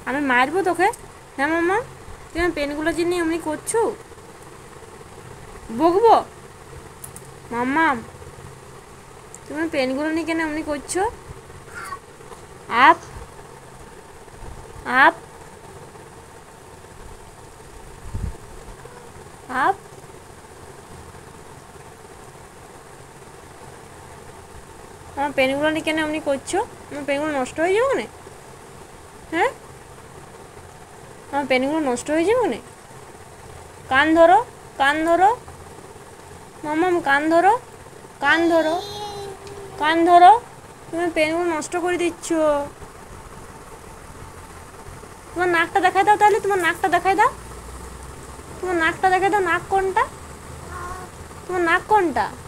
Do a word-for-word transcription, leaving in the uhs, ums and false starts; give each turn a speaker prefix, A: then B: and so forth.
A: আমি মারবো তোকে। হ্যাঁ মাম্মা, তুমি পেনগুলো যে নিয়ে এমনি করছো, বকবো? মাম্মা, তুমি পেনগুলো নিয়ে কেন এমনি করছো? আপ আপ আপ আমার পেনগুলো নিয়ে কেন এমনি করছো? আমার পেনগুলো নষ্ট হয়ে যাবে না? হ্যাঁ, আমার পেনগুলো নষ্ট হয়ে যাবে না? কান ধরো, কান ধরো মাম্মাম, কান ধরো, কান ধরো, কান ধরো। তুমি পেনগুলো নষ্ট করে দিচ্ছ। তোমার নাকটা দেখাই দাও তাহলে, তোমার নাকটা দেখাই দাও, তোমার নাকটা দেখাই দাও। নাক কোনটা? তোমার নাক কোনটা?